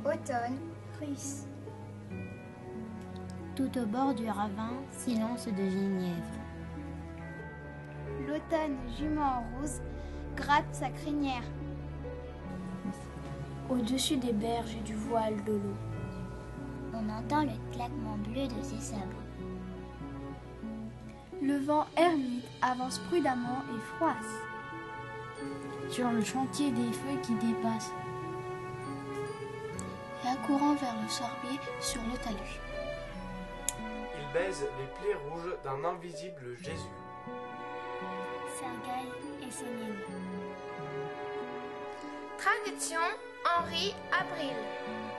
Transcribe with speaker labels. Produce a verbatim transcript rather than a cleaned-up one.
Speaker 1: Automne, russe.
Speaker 2: Tout au bord du ravin, silence de genièvre.
Speaker 1: L'automne, jument rose, gratte sa crinière.
Speaker 3: Au-dessus des berges et du voile de l'eau,
Speaker 2: on entend le claquement bleu de ses sabots.
Speaker 3: Le vent ermite avance prudemment et froisse sur le chantier des feuilles qui dépassent et accourant vers le sorbier sur le talus.
Speaker 4: Il baise les plaies rouges d'un invisible Jésus.
Speaker 2: Sergueï et Sénine.
Speaker 1: Traduction Henri Avril.